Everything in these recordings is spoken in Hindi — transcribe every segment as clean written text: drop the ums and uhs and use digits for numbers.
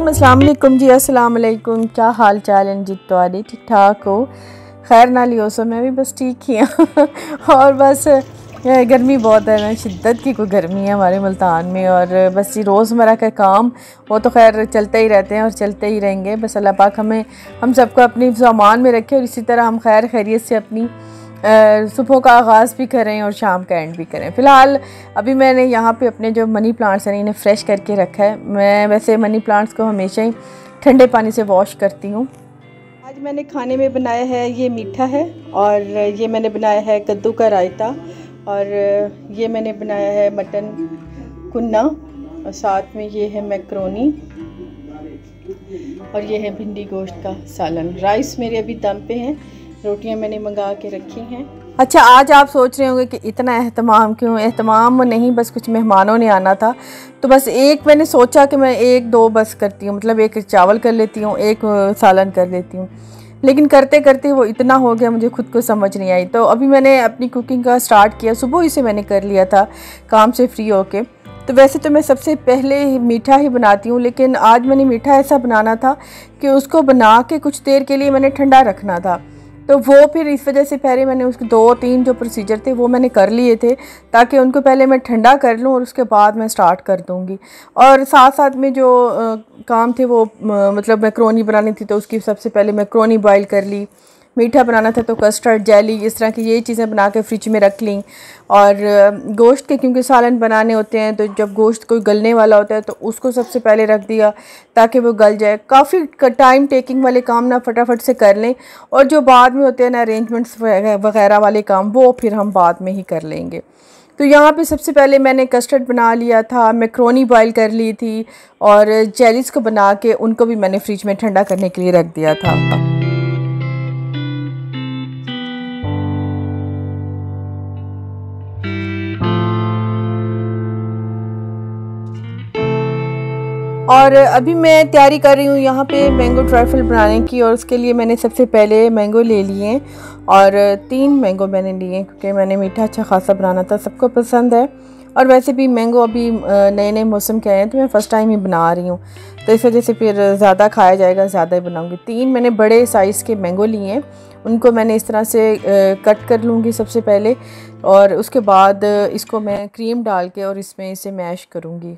अस्सलाम वालेकुम जी। अस्सलाम वालेकुम। क्या हाल चाल है जी? तुआरे ठीक ठाक हो? खैर ना लियो सो मैं भी बस ठीक ही हाँ और बस गर्मी बहुत है ना, शिद्दत की कोई गर्मी है हमारे मुल्तान में। और बस ये रोज़मर्रा का काम वो तो खैर चलते ही रहते हैं और चलते ही रहेंगे। बस अल्लाह पाक हम सबको अपनी ज़मान में रखे और इसी तरह हम खैर खैरियत से अपनी सुबह का आगाज़ भी करें और शाम का एंड भी करें। फ़िलहाल अभी मैंने यहाँ पे अपने जो मनी प्लांट्स हैं इन्हें फ्रेश करके रखा है। मैं वैसे मनी प्लांट्स को हमेशा ही ठंडे पानी से वॉश करती हूँ। आज मैंने खाने में बनाया है ये मीठा है, और ये मैंने बनाया है कद्दू का रायता, और ये मैंने बनाया है मटन कुन्ना, और साथ में ये है मैक्रोनी, और ये है भिंडी गोश्त का सालन। राइस मेरे अभी दम पे हैं, रोटियां मैंने मंगा के रखी हैं। अच्छा, आज आप सोच रहे होंगे कि इतना एहतमाम क्यों? एहतमाम नहीं, बस कुछ मेहमानों ने आना था तो बस एक मैंने सोचा कि मैं एक दो बस करती हूँ, मतलब एक चावल कर लेती हूँ, एक सालन कर लेती हूँ। लेकिन करते करते वो इतना हो गया, मुझे खुद को समझ नहीं आई। तो अभी मैंने अपनी कुकिंग का स्टार्ट किया, सुबह ही से मैंने कर लिया था काम से फ्री होके। तो वैसे तो मैं सबसे पहले मीठा ही बनाती हूँ, लेकिन आज मैंने मीठा ऐसा बनाना था कि उसको बना के कुछ देर के लिए मैंने ठंडा रखना था। तो वो फिर इस वजह से पहले मैंने उसके 2-3 जो प्रोसीजर थे वो मैंने कर लिए थे, ताकि उनको पहले मैं ठंडा कर लूँ और उसके बाद मैं स्टार्ट कर दूँगी। और साथ साथ में जो काम थे वो मतलब मैक्रोनी बनानी थी, तो उसकी सबसे पहले मैक्रोनी बॉईल कर ली। मीठा बनाना था तो कस्टर्ड, जेली, इस तरह की ये चीज़ें बना के फ्रिज में रख लीं। और गोश्त के क्योंकि सालन बनाने होते हैं, तो जब गोश्त कोई गलने वाला होता है तो उसको सबसे पहले रख दिया ताकि वो गल जाए। काफ़ी टाइम टेकिंग वाले काम ना फटाफट से कर लें, और जो बाद में होते हैं ना अरेंजमेंट्स वगैरह वाले काम, वो फिर हम बाद में ही कर लेंगे। तो यहाँ पे सबसे पहले मैंने कस्टर्ड बना लिया था, मैक्रोनी बॉईल कर ली थी, और जेलीज़ को बना के उनको भी मैंने फ्रिज में ठंडा करने के लिए रख दिया था। और अभी मैं तैयारी कर रही हूँ यहाँ पे मैंगो ट्राइफल बनाने की, और उसके लिए मैंने सबसे पहले मैंगो ले लिए, और 3 मैंगो मैंने लिए क्योंकि मैंने मीठा अच्छा खासा बनाना था, सबको पसंद है। और वैसे भी मैंगो अभी नए नए मौसम के आए हैं तो मैं फ़र्स्ट टाइम ही बना रही हूँ, तो इस वजह से फिर ज़्यादा खाया जाएगा, ज़्यादा ही बनाऊँगी। 3 मैंने बड़े साइज़ के मैंगो लिए हैं, उनको मैंने इस तरह से कट कर लूँगी सबसे पहले, और उसके बाद इसको मैं क्रीम डाल के और इसमें इसे मैश करूँगी।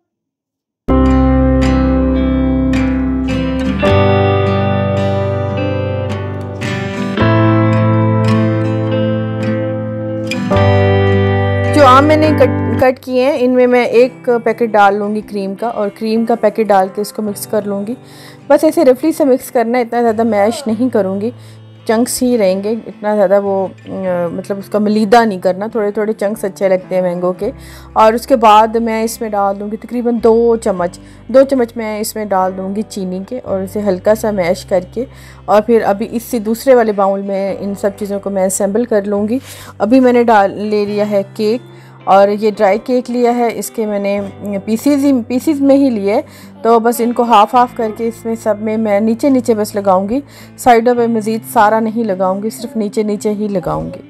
जो आम मैंने कट किए हैं इनमें मैं एक पैकेट डाल लूँगी क्रीम का, और क्रीम का पैकेट डाल के इसको मिक्स कर लूँगी। बस ऐसे रफली से मिक्स करना है, इतना ज़्यादा मैश नहीं करूँगी, चंक्स ही रहेंगे, इतना ज़्यादा वो मतलब उसका मलीदा नहीं करना, थोड़े थोड़े चंक्स अच्छे लगते हैं मैंगो के। और उसके बाद मैं इसमें डाल दूँगी तकरीबन 2 चम्मच मैं इसमें डाल दूँगी चीनी के, और इसे हल्का सा मैश करके, और फिर अभी इससे दूसरे वाले बाउल में इन सब चीज़ों को मैं असेंबल कर लूँगी। अभी मैंने ले लिया है केक, और ये ड्राई केक लिया है, इसके मैंने पीसीज में ही लिए, तो बस इनको हाफ़ करके इसमें सब में मैं नीचे नीचे बस लगाऊंगी, साइडों पे मज़ीद सारा नहीं लगाऊंगी, सिर्फ नीचे नीचे ही लगाऊंगी।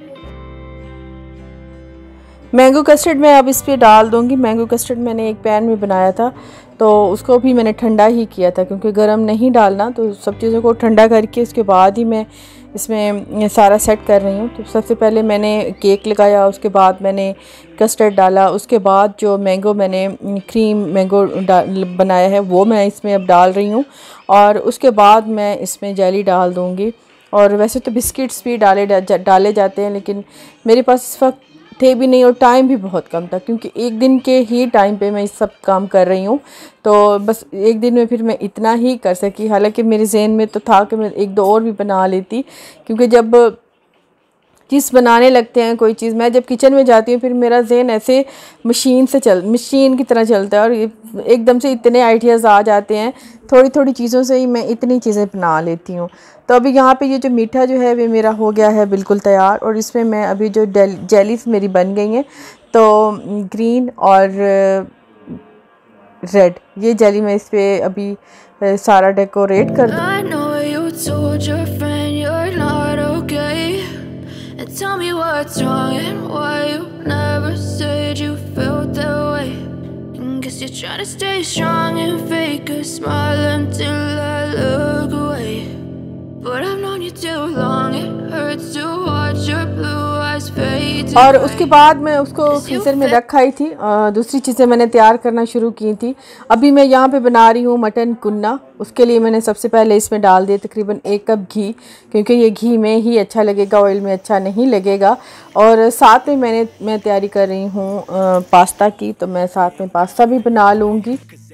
मैंगो कस्टर्ड मैं अब इस पर डाल दूंगी। मैंगो कस्टर्ड मैंने एक पैन में बनाया था, तो उसको भी मैंने ठंडा ही किया था क्योंकि गर्म नहीं डालना, तो सब चीज़ों को ठंडा करके उसके बाद ही मैं इसमें सारा सेट कर रही हूँ। तो सबसे पहले मैंने केक लगाया, उसके बाद मैंने कस्टर्ड डाला, उसके बाद जो मैंने क्रीम मैंगो बनाया है वो मैं इसमें अब डाल रही हूँ, और उसके बाद मैं इसमें जेली डाल दूँगी। और वैसे तो बिस्किट्स भी डाले जाते हैं, लेकिन मेरे पास इस वक्त थे भी नहीं और टाइम भी बहुत कम था, क्योंकि एक दिन के ही टाइम पे मैं इस सब काम कर रही हूँ, तो बस एक दिन में फिर मैं इतना ही कर सकी। हालांकि मेरे जहन में तो था कि मैं 1-2 और भी बना लेती, क्योंकि जब चीज़ बनाने लगते हैं कोई चीज़, मैं जब किचन में जाती हूँ फिर मेरा जहन ऐसे मशीन की तरह चलता है, और एकदम से इतने आइडियाज़ आ जाते हैं, थोड़ी थोड़ी चीज़ों से ही मैं इतनी चीज़ें बना लेती हूँ। तो अभी यहाँ पे ये जो मीठा जो है वो मेरा हो गया है बिल्कुल तैयार, और इसमें मैं अभी जो जेलीस मेरी बन गई हैं, तो ग्रीन और रेड ये जेली मैं इस पर अभी सारा डेकोरेट कर दूँ। Tell me what's wrong and why you never said you felt that way. And guess You're trying to stay strong and fake a smile until I look away. But I've known you too long, it hurts to watch your blue eyes fade. और उसके बाद मैं उसको फ्रीज़र में रखा ही थी। दूसरी चीज़ें मैंने तैयार करना शुरू की थी। अभी मैं यहाँ पे बना रही हूँ मटन कुन्ना। उसके लिए मैंने सबसे पहले इसमें डाल दिया तकरीबन 1 कप घी, क्योंकि ये घी में ही अच्छा लगेगा, ऑयल में अच्छा नहीं लगेगा। और साथ में मैं तैयारी कर रही हूँ पास्ता की, तो मैं साथ में पास्ता भी बना लूँगी।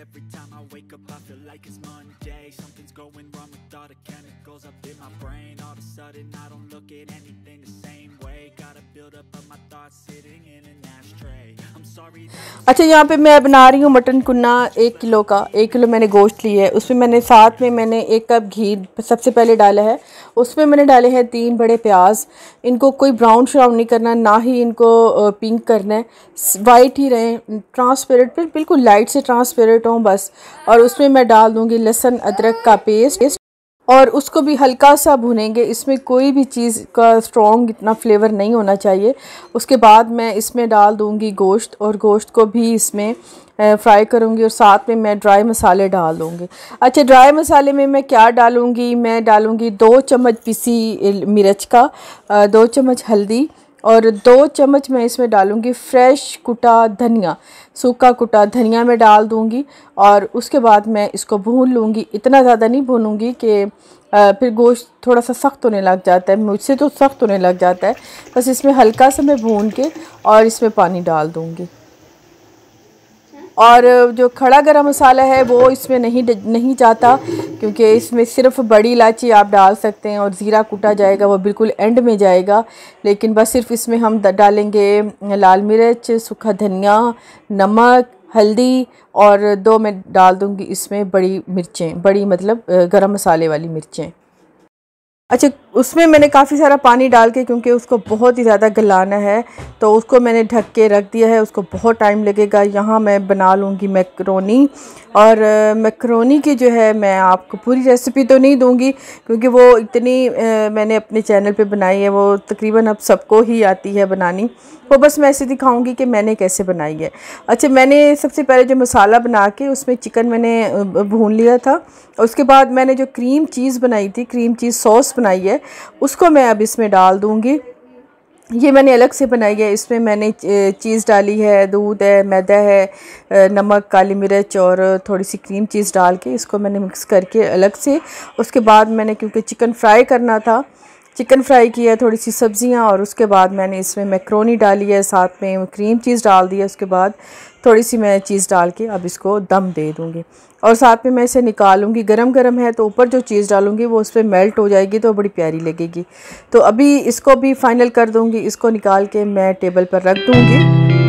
अच्छा, यहाँ पे मैं बना रही हूँ मटन कुन्ना 1 किलो का। 1 किलो मैंने गोश्त लिया है, उसमें मैंने साथ में 1 कप घी सबसे पहले डाला है। उसमें मैंने डाले हैं 3 बड़े प्याज। इनको कोई ब्राउन श्राउन नहीं करना, ना ही इनको पिंक करना है, वाइट ही रहें, ट्रांसपेरेंट, बिल्कुल लाइट से ट्रांसपेरेंट हों बस। और उसमें मैं डाल दूँगी लहसुन अदरक का पेस्ट, और उसको भी हल्का सा भुनेंगे। इसमें कोई भी चीज़ का स्ट्रॉन्ग इतना फ्लेवर नहीं होना चाहिए। उसके बाद मैं इसमें डाल दूंगी गोश्त, और गोश्त को भी इसमें फ्राई करूंगी, और साथ में मैं ड्राई मसाले डाल दूंगी। अच्छा, ड्राई मसाले में मैं क्या डालूंगी? मैं डालूंगी 2 चम्मच पिसी मिर्च का, 2 चम्मच हल्दी, और 2 चम्मच मैं इसमें डालूंगी फ्रेश कुटा धनिया, सूखा कुटा धनिया में डाल दूंगी। और उसके बाद मैं इसको भून लूँगी। इतना ज़्यादा नहीं भूनूंगी कि फिर गोश्त थोड़ा सा सख्त होने लग जाता है, मुझसे तो सख्त होने लग जाता है। बस इसमें हल्का सा मैं भून के और इसमें पानी डाल दूँगी। और जो खड़ा गरम मसाला है वो इसमें नहीं जाता, क्योंकि इसमें सिर्फ बड़ी इलायची आप डाल सकते हैं, और ज़ीरा कूटा जाएगा, वो बिल्कुल एंड में जाएगा। लेकिन बस सिर्फ इसमें हम डालेंगे लाल मिर्च, सूखा धनिया, नमक, हल्दी, और 2 मैं डाल दूँगी इसमें बड़ी मिर्चें, बड़ी मतलब गरम मसाले वाली मिर्चें। अच्छा, उसमें मैंने काफ़ी सारा पानी डाल के, क्योंकि उसको बहुत ही ज़्यादा गलाना है, तो उसको मैंने ढक के रख दिया है। उसको बहुत टाइम लगेगा। यहाँ मैं बना लूँगी मैक्रोनी, और मैक्रोनी की जो है मैं आपको पूरी रेसिपी तो नहीं दूँगी, क्योंकि वो इतनी मैंने अपने चैनल पे बनाई है, वो तकरीबन अब सबको ही आती है बनानी। वो बस मैं ऐसे दिखाऊंगी कि मैंने कैसे बनाई है। अच्छा, मैंने सबसे पहले जो मसाला बना के उसमें चिकन मैंने भून लिया था। उसके बाद मैंने जो क्रीम चीज़ बनाई थी, क्रीम चीज़ सॉस बनाई है, उसको मैं अब इसमें डाल दूँगी। ये मैंने अलग से बनाई है। इसमें मैंने चीज़ डाली है, दूध है, मैदा है, नमक, काली मिर्च और थोड़ी सी क्रीम चीज़ डाल के इसको मैंने मिक्स करके अलग से। उसके बाद मैंने, क्योंकि चिकन फ्राई करना था, चिकन फ्राई किया, थोड़ी सी सब्जियां, और उसके बाद मैंने इसमें मैक्रोनी डाली है, साथ में क्रीम चीज़ डाल दी है। उसके बाद थोड़ी सी मैं चीज़ डाल के अब इसको दम दे दूँगी, और साथ में मैं इसे निकालूंगी। गरम गरम है तो ऊपर जो चीज़ डालूंगी वो उस पर मेल्ट हो जाएगी, तो बड़ी प्यारी लगेगी। तो अभी इसको भी फाइनल कर दूँगी। इसको निकाल के मैं टेबल पर रख दूँगी।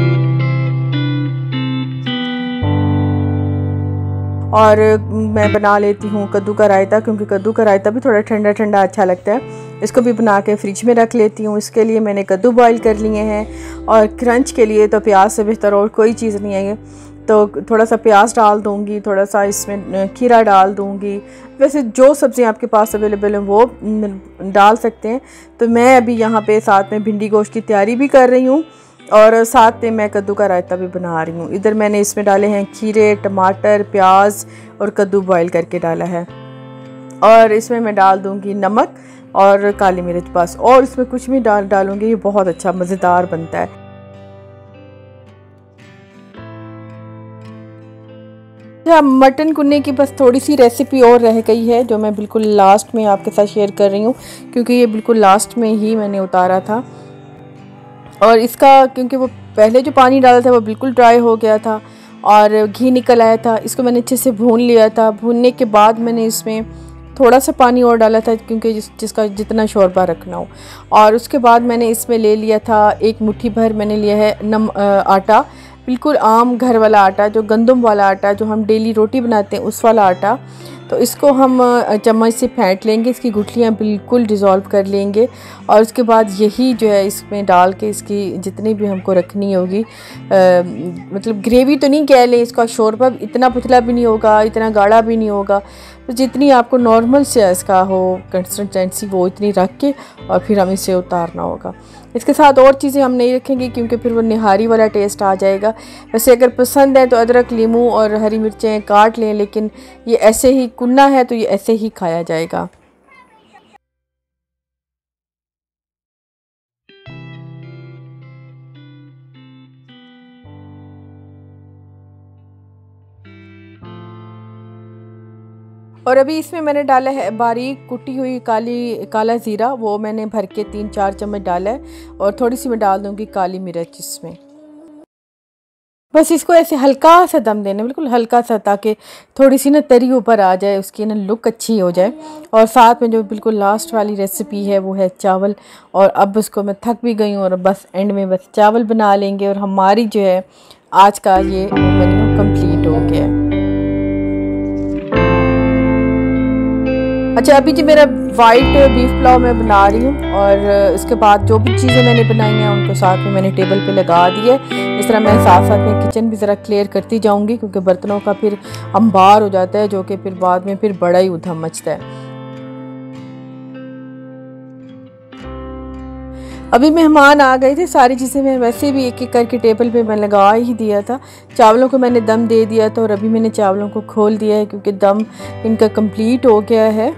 और मैं बना लेती हूँ कद्दू का रायता, क्योंकि कद्दू का रायता भी थोड़ा ठंडा ठंडा अच्छा लगता है। इसको भी बना के फ्रिज में रख लेती हूँ। इसके लिए मैंने कद्दू बॉईल कर लिए हैं, और क्रंच के लिए तो प्याज से बेहतर और कोई चीज़ नहीं है। तो थोड़ा सा प्याज डाल दूँगी, थोड़ा सा इसमें खीरा डाल दूँगी। वैसे जो सब्ज़ियाँ आपके पास अवेलेबल हैं वो डाल सकते हैं। तो मैं अभी यहाँ पे साथ में भिंडी गोश्त की तैयारी भी कर रही हूँ, और साथ में मैं कद्दू का रायता भी बना रही हूँ। इधर मैंने इसमें डाले हैं खीरे, टमाटर, प्याज और कद्दू बॉईल करके डाला है। और इसमें मैं डाल दूँगी नमक और काली मिर्च बस, और इसमें कुछ भी डालूँगी। ये बहुत अच्छा मज़ेदार बनता है। मटन कुन्ने की बस थोड़ी सी रेसिपी और रह गई है, जो मैं बिल्कुल लास्ट में आपके साथ शेयर कर रही हूँ, क्योंकि ये बिल्कुल लास्ट में ही मैंने उतारा था। और इसका, क्योंकि वो पहले जो पानी डाला था वो बिल्कुल ड्राई हो गया था और घी निकल आया था। इसको मैंने अच्छे से भून लिया था। भूनने के बाद मैंने इसमें थोड़ा सा पानी और डाला था, क्योंकि जिसका जितना शोरबा रखना हो। और उसके बाद मैंने इसमें ले लिया था 1 मुट्ठी भर मैंने लिया है आटा, बिल्कुल आम घर वाला आटा, जो गंदम वाला आटा जो हम डेली रोटी बनाते हैं उस वाला आटा। तो इसको हम चम्मच से फेंट लेंगे, इसकी गुठलियाँ बिल्कुल डिज़ोल्व कर लेंगे। और उसके बाद यही जो है इसमें डाल के इसकी जितनी भी हमको रखनी होगी, मतलब ग्रेवी तो नहीं कह लें, इसका शोरबा इतना पतला भी नहीं होगा, इतना गाढ़ा भी नहीं होगा, तो जितनी आपको नॉर्मल से इसका हो कंसिस्टेंसी वो इतनी रख के और फिर हम इसे उतारना होगा। इसके साथ और चीज़ें हम नहीं रखेंगे क्योंकि फिर वो निहारी वाला टेस्ट आ जाएगा। वैसे अगर पसंद है तो अदरक, लीमू और हरी मिर्चें काट लें, लेकिन ये ऐसे ही कुन्ना है तो ये ऐसे ही खाया जाएगा। और अभी इसमें मैंने डाला है बारीक कुटी हुई काला ज़ीरा, वो मैंने भर के 3-4 चम्मच डाला है और थोड़ी सी मैं डाल दूँगी काली मिर्च इसमें। बस इसको ऐसे हल्का सा दम देना, बिल्कुल हल्का सा, ताकि थोड़ी सी ना तरी ऊपर आ जाए, उसकी ना लुक अच्छी हो जाए। और साथ में जो बिल्कुल लास्ट वाली रेसिपी है वो है चावल। और अब उसको मैं थक भी गई हूँ और बस एंड में बस चावल बना लेंगे और हमारी जो है आज का ये मेन्यू कंप्लीट हो गया है। अच्छा, अभी जो मेरा वाइट बीफ पुलाव मैं बना रही हूँ और इसके बाद जो भी चीज़ें मैंने बनाई हैं उनको साथ में मैंने टेबल पे लगा दी है। इस तरह मैं साथ साथ में किचन भी ज़रा क्लियर करती जाऊँगी क्योंकि बर्तनों का फिर अंबार हो जाता है जो कि फिर बाद में फिर बड़ा ही उधम मचता है। अभी मेहमान आ गए थे, सारी चीज़ें मैं वैसे भी एक एक करके टेबल पे मैं लगा ही दिया था। चावलों को मैंने दम दे दिया था और अभी मैंने चावलों को खोल दिया है क्योंकि दम इनका कंप्लीट हो गया है।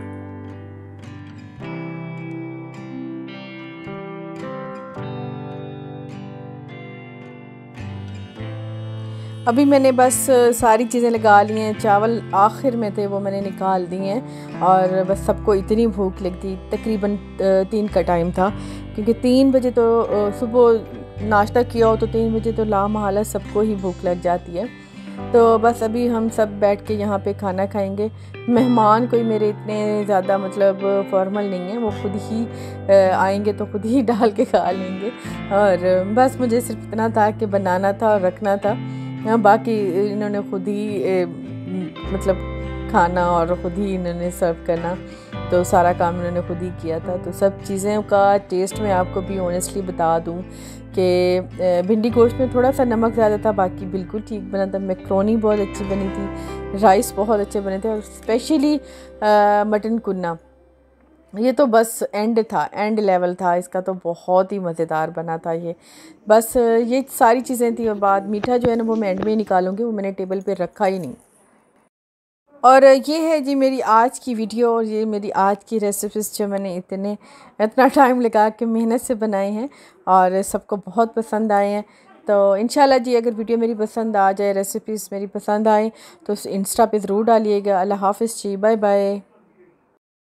अभी मैंने बस सारी चीज़ें लगा ली हैं, चावल आखिर में थे वो मैंने निकाल दिए हैं और बस सबको इतनी भूख लगती, तकरीबन 3 का टाइम था क्योंकि 3 बजे तो सुबह नाश्ता किया हो तो 3 बजे तो लामहला सबको ही भूख लग जाती है। तो बस अभी हम सब बैठ के यहाँ पे खाना खाएंगे। मेहमान कोई मेरे इतने ज़्यादा मतलब फॉर्मल नहीं है, वो खुद ही आएंगे तो खुद ही डाल के खा लेंगे और बस मुझे सिर्फ इतना था कि बनाना था और रखना था। बाकी इन्होंने खुद ही मतलब खाना और ख़ुद ही इन्होंने सर्व करना, तो सारा काम इन्होंने खुद ही किया था। तो सब चीज़ों का टेस्ट मैं आपको भी ऑनेस्टली बता दूं कि भिंडी गोश्त में थोड़ा सा नमक ज़्यादा था, बाकी बिल्कुल ठीक बना था। मैक्रोनी बहुत अच्छी बनी थी, राइस बहुत अच्छे बने थे और स्पेशली मटन कुन्ना, ये तो बस एंड था, एंड लेवल था इसका, तो बहुत ही मज़ेदार बना था ये। बस ये सारी चीज़ें थी और बाद मीठा जो है ना वो मैं एंड में निकालूंगी, वो मैंने टेबल पे रखा ही नहीं। और ये है जी मेरी आज की वीडियो और ये मेरी आज की रेसिपीज़ जो मैंने इतना टाइम लगा के मेहनत से बनाए हैं और सबको बहुत पसंद आए हैं। तो इंशाल्लाह जी अगर वीडियो मेरी पसंद आ जाए, रेसिपीज़ मेरी पसंद आए तो इंस्टा पे ज़रूर डालिएगा। अल्लाह हाफ़िज़ जी, बाय बाय।